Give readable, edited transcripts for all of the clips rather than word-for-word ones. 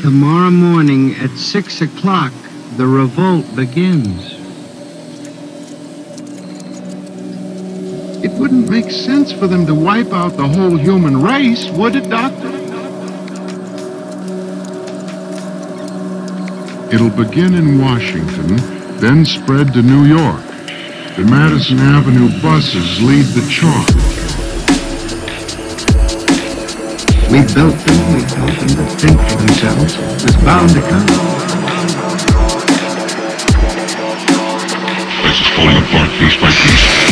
Tomorrow morning at 6 o'clock, the revolt begins. It wouldn't make sense for them to wipe out the whole human race, would it, Doctor? It'll begin in Washington, then spread to New York. The Madison Avenue buses lead the charge. We built them, we taught them to think for themselves. It was bound to come. Place is falling apart piece by piece.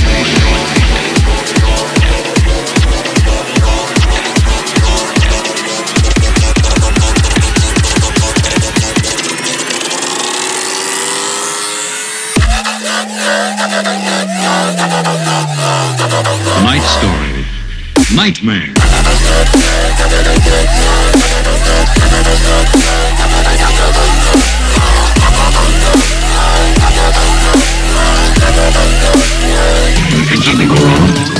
Night Story. Nightmare. Can something go wrong?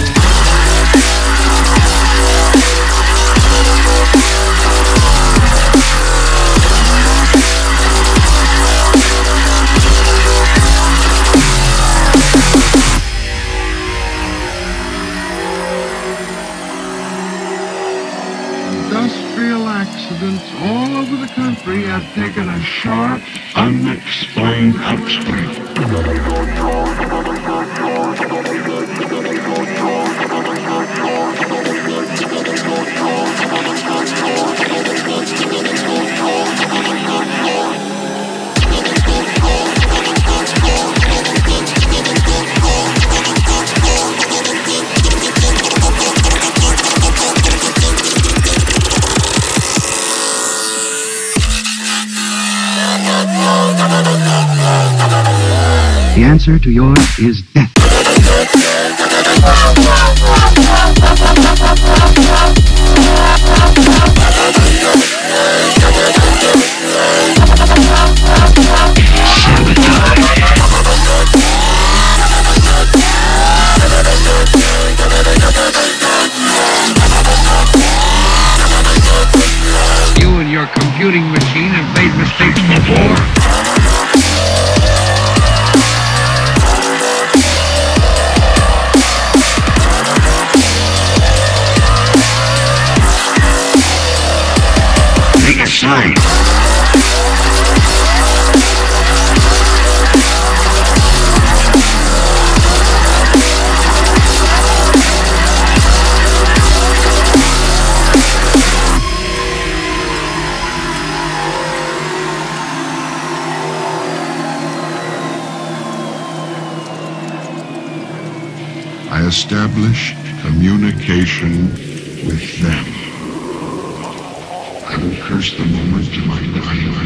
Industrial accidents all over the country have taken a sharp, unexplained upswing. The answer to yours is death. You and your computing machine have made mistakes before. Sign. I establish communication with them. I will curse the moment to my dying